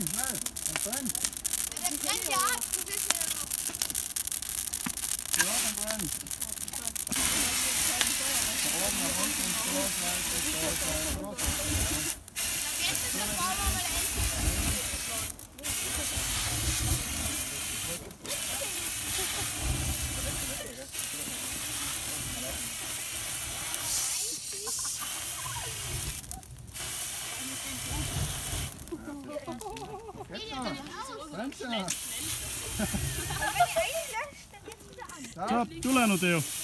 rein, schnell. Komm rein. Der brennt ja ab. Du bist ja noch. Ja, komm rein. Da oben, nach unten, Stoßleiste, Stoßleiste. Jetzt ist der Baum aber der Endlich. Fenster. Wenn ihr einen löscht, dann geht's wieder an. Ciao, tule nu Teo.